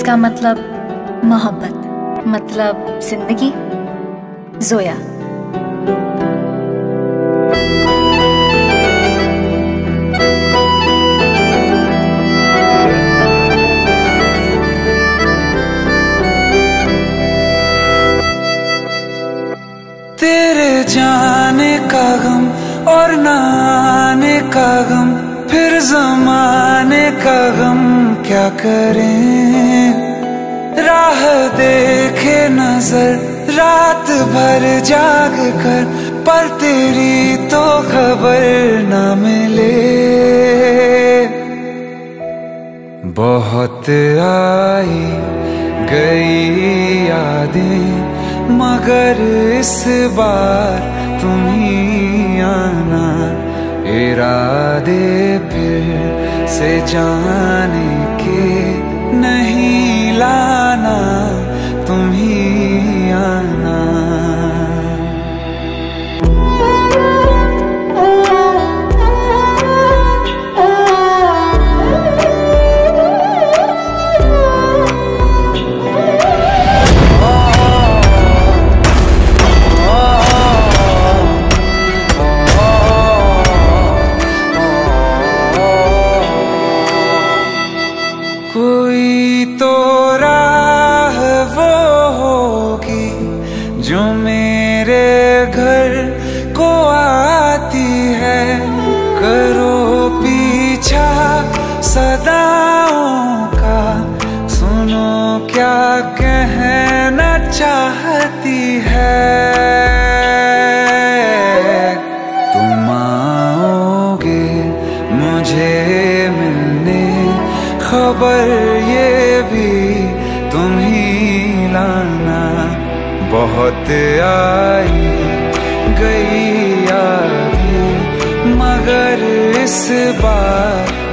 जिसका मतलब मोहब्बत, मतलब जिंदगी। जोया। तेरे जाने का गम और ना आने का गम, फिर ज़माने का गम क्या करें। राह देखे नजर रात भर जाग कर, पर तेरी तो खबर ना मिले। बहुत आई गई यादें, मगर इस बार तुम ही आना। इरादे फिर से जाने के नहीं लाना, तुम ही आना। कोई तो राह वो होगी जो मेरे घर को आती है। करो पीछा सदाओं का, सुनो क्या कहना चाहती है। तुम आओगे मुझे मिलने, खबर ये भी तुम ही लाना। बहुत आई गई यादें, मगर इस बार